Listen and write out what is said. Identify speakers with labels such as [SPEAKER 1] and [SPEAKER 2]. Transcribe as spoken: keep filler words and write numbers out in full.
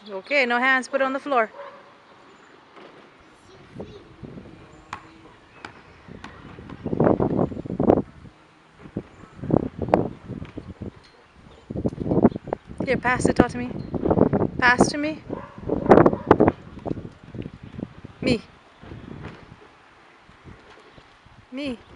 [SPEAKER 1] Okay, no hands, put it on the floor. Here, pass it all to me. Pass to me. Me. Me.